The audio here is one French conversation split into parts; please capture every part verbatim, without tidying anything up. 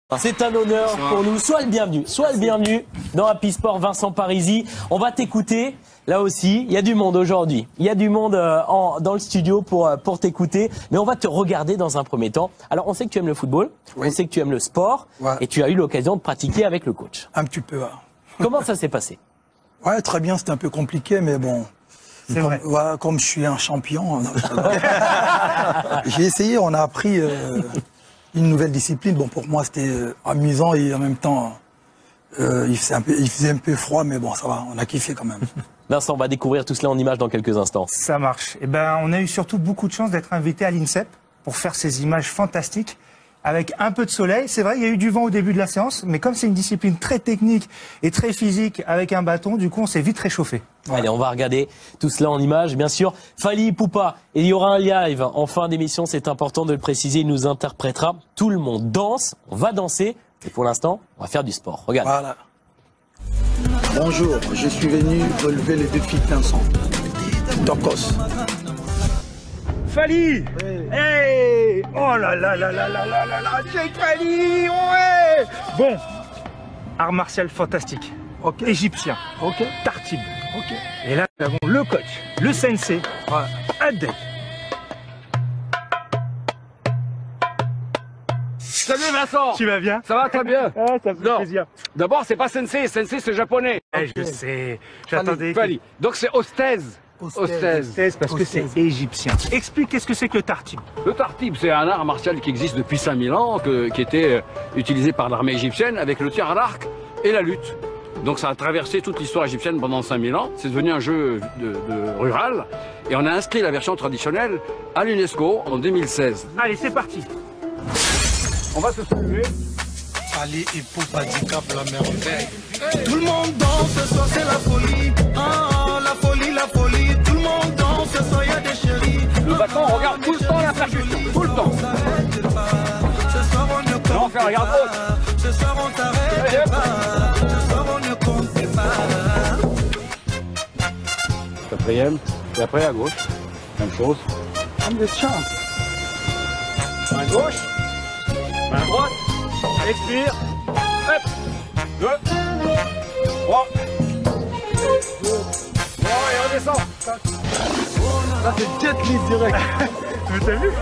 C'est un honneur pour nous. Sois le bienvenu. Sois le bienvenu dans Happy Sport, Vincent Parisi. On va t'écouter. Là aussi, il y a du monde aujourd'hui. Il y a du monde euh, en, dans le studio pour, euh, pour t'écouter. Mais on va te regarder dans un premier temps. Alors, on sait que tu aimes le football. Oui. On sait que tu aimes le sport. Ouais. Et tu as eu l'occasion de pratiquer avec le coach. Un petit peu, ouais. Comment ça s'est passé? Ouais, très bien. C'était un peu compliqué, mais bon. C'est comme, vrai. Ouais, comme je suis un champion, j'ai essayé. On a appris euh, une nouvelle discipline. Bon, pour moi, c'était euh, amusant et en même temps, euh, il, faisait un peu, il faisait un peu froid, mais bon, ça va. On a kiffé quand même. Vincent, on va découvrir tout cela en images dans quelques instants. Ça marche. Eh ben, on a eu surtout beaucoup de chance d'être invité à l'INSEP pour faire ces images fantastiques avec un peu de soleil. C'est vrai, il y a eu du vent au début de la séance, mais comme c'est une discipline très technique et très physique avec un bâton, du coup, on s'est vite réchauffé. Allez, on va regarder tout cela en images, bien sûr. Fally Ipupa, il y aura un live en fin d'émission, c'est important de le préciser, il nous interprétera. Tout le monde danse, on va danser, et pour l'instant, on va faire du sport. Regarde. Voilà. Bonjour, je suis venu relever le défi de Vincent. Tokos. Fally, oui. Hey, oh là là là là là là là là, Jake Fally, ouais. Bon, art martial fantastique, okay. Égyptien, okay. Tartib, okay. Et là nous avons le coach, le sensei, ouais. Adek. Salut Vincent. Tu vas bien? Ça va très bien. Ah, ça me fait plaisir. D'abord c'est pas sensei, sensei c'est japonais. Eh, je sais, j'attendais. Fally. Donc c'est Ostez. Ostez, parce que c'est égyptien. Explique qu'est-ce que c'est que le tartib. Le tartib, c'est un art martial qui existe depuis cinq mille ans, que, qui était euh, utilisé par l'armée égyptienne avec le tir à l'arc et la lutte. Donc ça a traversé toute l'histoire égyptienne pendant cinq mille ans. C'est devenu un jeu de, de rural. Et on a inscrit la version traditionnelle à l'UNESCO en deux mille seize. Allez, c'est parti. On va se soulever. Fally Ipupa du Cap la merveille. Tout le monde danse, ce soir c'est la folie. Ah, la folie, la folie. Tout le monde danse, ce soir y a des chéris. Le bâton regarde tout le temps la percussion, tout le temps. Ce soir on ne compte pas. On fait un garde haute. Ce soir on t'arrête pas. Ce soir on ne compte pas. Quatrième, et après à gauche, même chose. I'm the champ. Main gauche, main droite, expire, hop, deux, trois, trois, et on descend. Là c'est jet li direct. Mais t'as vu?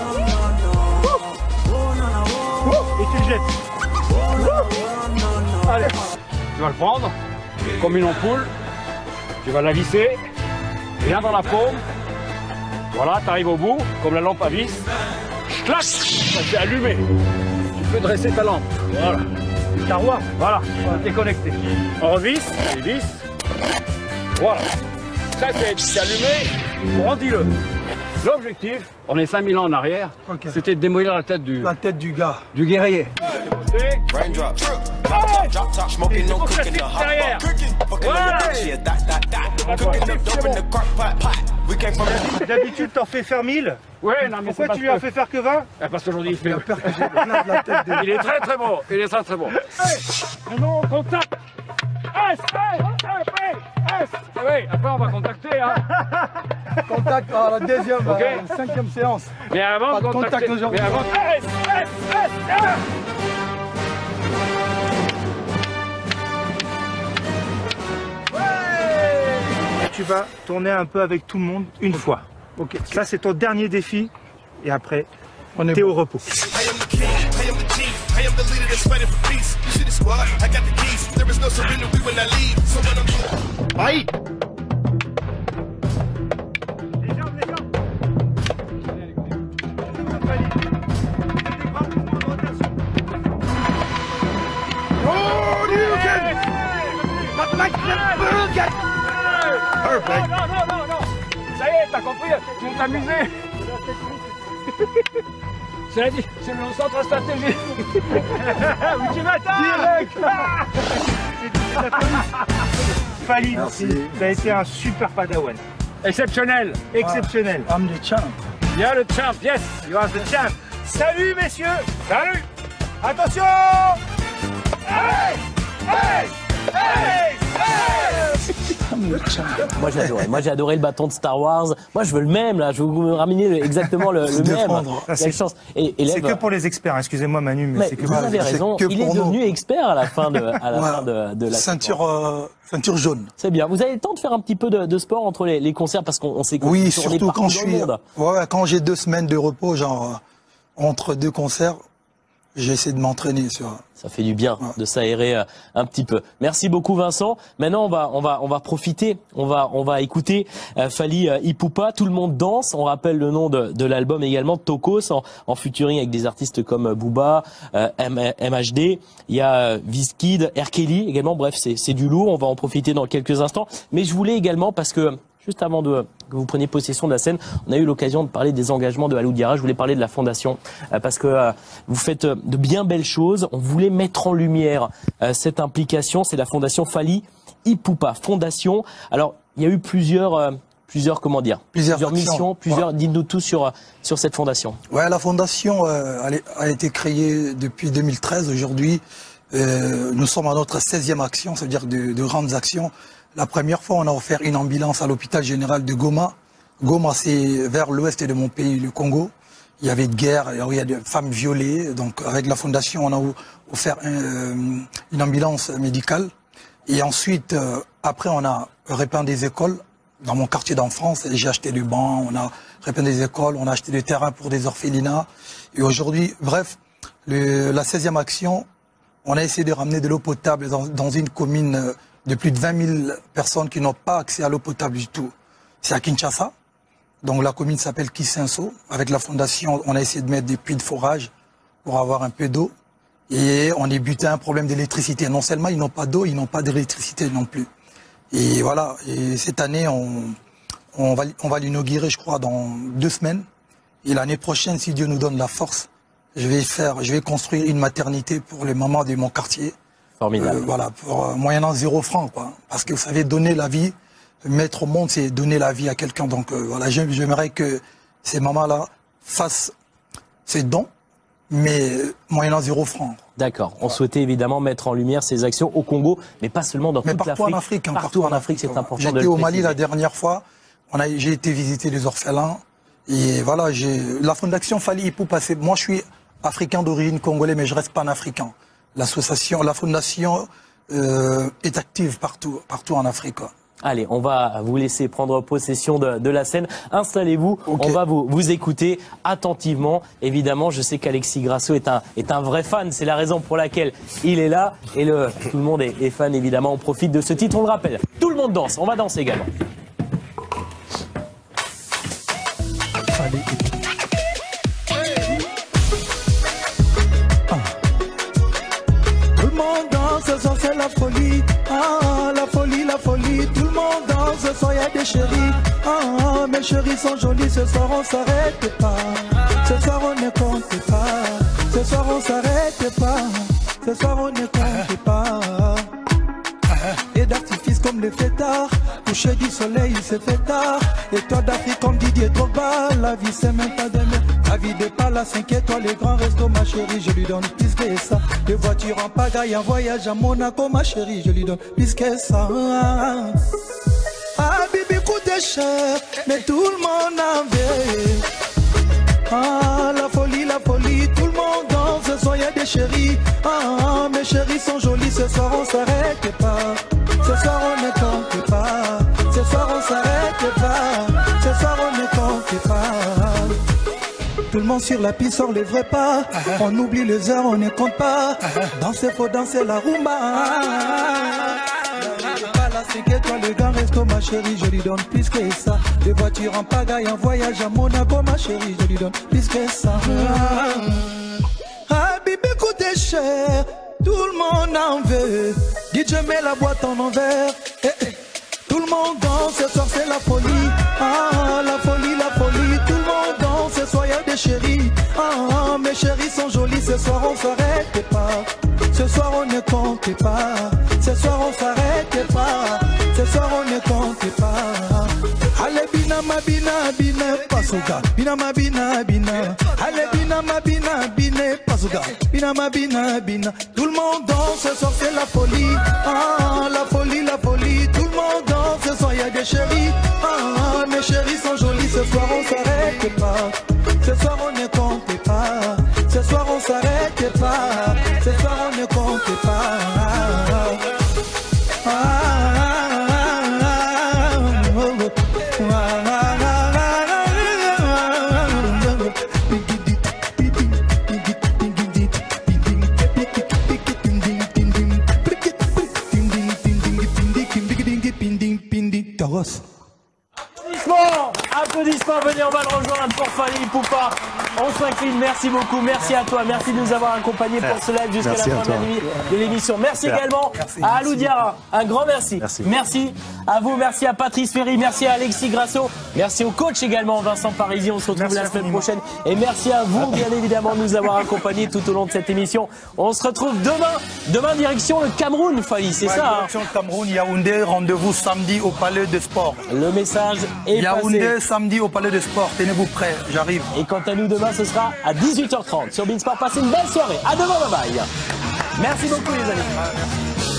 Et tu le jettes. Allez, tu vas le prendre, comme une ampoule, tu vas la visser, bien dans la paume. Voilà, tu arrives au bout, comme la lampe à vis. Clac, ça s'est allumé. Tu peux dresser ta lampe. Voilà. Ta roi, voilà, t'es connecté. On revisse, et vis. Voilà. Ça c'est allumé, brandis-le. L'objectif, on est cinq mille ans en arrière, okay. C'était de démolir la tête du... La tête du gars. Du guerrier. C'est... derrière. Ouais. D'habitude, t'en fais faire mille. Ouais, non, mais pourquoi tu lui as fait faire que vingt? Parce qu'aujourd'hui, il fait peur que j'ai plein de la tête de... Il est très très bon. Il est très très bon. Hey, non, contact. S, S, S. Oui, après on va contacter. Hein. Contact à la deuxième, okay. euh, cinquième séance. Mais avant pas de contacter, contact aujourd'hui. Mais avant... S, S, S, ouais. Tu vas tourner un peu avec tout le monde une okay. fois. Ok. Ça c'est ton dernier défi. Et après, on est bon. Au repos. Aïe. Les jambes, les jambes. Oh, you can. But like the get. Perfect. Non, non, non, non. Ça y est, t'as compris. Tu vas t'amuser. C'est le centre stratégique. Où tu vas direct. Fally, ça a été un super padawan. Exceptionnel. Exceptionnel. I'm the champ. Il y a le champ, yes. You are the champ. Salut messieurs. Salut. Attention. Hey, hey, hey, hey. Moi j'ai adoré. Moi j'ai adoré le bâton de Star Wars. Moi je veux le même là. Je veux vous ramener le- exactement le, le même. Quelle chance. Et, C'est élève, que pour les experts, excusez-moi Manu, mais, mais c'est que vous pour avez les c'est raison. que Il est pour nous. devenu expert à la fin de, à la Voilà. fin de, de la Ceinture, euh, ceinture jaune. C'est bien. Vous avez le temps de faire un petit peu de, de sport entre les, les concerts parce qu'on on s'est Oui, tourné surtout partout quand dans je le suis, monde. ouais, quand j'ai deux semaines de repos, genre euh, entre deux concerts, j'essaie de m'entraîner sur. Ça fait du bien de s'aérer euh, un petit peu. Merci beaucoup Vincent. Maintenant on va on va on va profiter. On va on va écouter euh, Fally euh, Ipupa. Tout le monde danse. On rappelle le nom de, de l'album également, Tokos, en, en featuring avec des artistes comme euh, Booba, euh, M H D. Il y a euh, Wizkid, R. Kelly également. Bref, c'est c'est du lourd. On va en profiter dans quelques instants. Mais je voulais également parce que juste avant de, que vous preniez possession de la scène, on a eu l'occasion de parler des engagements de Alou Diarra. Je voulais parler de la fondation euh, parce que euh, vous faites euh, de bien belles choses. On voulait mettre en lumière euh, cette implication. C'est la fondation Fally Ipupa Fondation. Alors, il y a eu plusieurs, euh, plusieurs comment dire, Plusieurs actions. missions, plusieurs. Ouais. Dites-nous tout sur euh, sur cette fondation. Ouais, la fondation euh, elle est- a été créée depuis deux mille treize. Aujourd'hui, euh, nous sommes à notre seizième action, c'est-à-dire de, de grandes actions. La première fois, on a offert une ambulance à l'hôpital général de Goma. Goma, c'est vers l'ouest de mon pays, le Congo. Il y avait de guerre, il y a des femmes violées. Donc, avec la fondation, on a offert un, une ambulance médicale. Et ensuite, euh, après, on a répeint des écoles. Dans mon quartier d'enfance, j'ai acheté des bancs, on a répeint des écoles, on a acheté des terrains pour des orphelinats. Et aujourd'hui, bref, le, la seizième action, on a essayé de ramener de l'eau potable dans, dans une commune de plus de vingt mille personnes qui n'ont pas accès à l'eau potable du tout. C'est à Kinshasa. Donc la commune s'appelle Kisenso. Avec la fondation, on a essayé de mettre des puits de forage pour avoir un peu d'eau. Et on est buté à un problème d'électricité. Non seulement ils n'ont pas d'eau, ils n'ont pas d'électricité non plus. Et voilà, et cette année, on, on va, on va l'inaugurer, je crois, dans deux semaines. Et l'année prochaine, si Dieu nous donne la force, je vais faire, je vais construire une maternité pour les mamans de mon quartier. Formidable. Euh, voilà, pour euh, moyennant zéro franc, quoi. Parce que vous savez, donner la vie, mettre au monde, c'est donner la vie à quelqu'un. Donc euh, voilà, j'aime- j'aimerais que ces mamans-là fassent ces dons, mais euh, moyennant zéro franc. D'accord. On souhaitait évidemment mettre en lumière ces actions au Congo, mais pas seulement dans Mais toute partout l'Afrique. en Afrique. hein, Partout en Afrique, c'est voilà. important de J'étais le au Mali préciser. la dernière fois. On a, j'ai été visiter les orphelins. Et voilà, j'ai la fondation Fally Ipupa. c'est- Moi, je suis africain d'origine congolais, mais je reste panafricain. L'association, la fondation euh, est active partout, partout en Afrique. quoi. Allez, on va vous laisser prendre possession de, de la scène. Installez-vous, Ok. on va vous, vous écouter attentivement. Évidemment, je sais qu'Alexis Grasso est un, est un vrai fan. C'est la raison pour laquelle il est là. Et le, tout le monde est, est fan, évidemment. On profite de ce titre, on le rappelle. Tout le monde danse, on va danser également. Tout le monde danse, ce soir c'est la folie. Ah, la folie, la folie. Tout le monde danse, ce soir y a des chéris. Ah, mes chéris sont jolis, ce soir on s'arrête pas. Ce soir on ne compte pas. Ce soir on s'arrête pas. Ce soir on ne compte pas. Et d'artifice comme les fêtards. Coucher du soleil, il s'est fait tard. Et toi d'Afrique comme Didier Drogba. La vie c'est même pas de mieux. La vie de pas la cinq étoiles, les grands restos, ma chérie, je lui donne plus que ça. Les voitures en pagaille, un voyage à Monaco, ma chérie, je lui donne plus que ça. Ah, Bibi coûte cher, mais tout le monde en veut. Ah, la folie, la folie, tout le monde danse, ce soir y a des chéris. Ah, mes chéris sont jolis, ce soir on s'arrête pas. Ce soir on ne compte pas. Ce soir on s'arrête pas. Ce soir on ne compte pas. Tout le monde sur la piste sort les vrais pas. On oublie les heures, on ne compte pas. Danser, faut danser la rumba. Pas la cinq étoiles, le grand resto, ma chérie, je lui donne plus que ça. Des voitures en pagaille, un voyage à Monaco, ma chérie, je lui donne plus que ça. Ah, Bibi coûte cher, tout le monde en veut. D J met la boîte en envers. Eh, eh. Tout le monde danse, ce soir c'est la folie. Ah, la folie, la folie. Tout le monde danse, ce soir y a des chéris. Ah, mes chéris sont jolis, ce soir on s'arrête pas. Ce soir on ne compte pas. Ce soir on s'arrête pas. Ce soir on ne compte pas. Allez bina ma bina bina pasuga. Bina ma bina bina. Allez bina ma bina bina pasuga. Bina ma bina bina. Tout le monde danse, ce soir c'est la folie. Ah, la folie, la folie. Tout le monde danse, ce des chéris. Ah, mes chéris sont jolis, ce soir on s'arrête pas. Ce soir on ne compte pas. Ce soir on s'arrête pas. Ce soir on ne compte pas. Ah, Applaudissements, applaudissements, venez, on va le rejoindre pour Fally Ipupa. On s'incline, merci beaucoup, merci à toi, merci de nous avoir accompagnés pour ce live jusqu'à la fin de la nuit de l'émission. Merci également merci, à Alou Diarra, un grand merci. merci. Merci à vous, merci à Patrice Ferry, merci à Alexis Grasso, merci au coach également Vincent Parisi, on se retrouve merci la semaine prochaine. Et merci à vous, bien évidemment, de nous avoir accompagnés tout au long de cette émission. On se retrouve demain, demain direction le Cameroun, Fally, c'est ouais, ça direction hein le Cameroun, Yaoundé, rendez-vous samedi au Palais des Sports. Le message est Yaoundé, passé. samedi au Palais des Sports, tenez-vous prêts, j'arrive. Et quant à nous, demain, ce sera à dix-huit heures trente sur Beansport. Passez une belle soirée. À demain, bye bye. Merci beaucoup, les amis.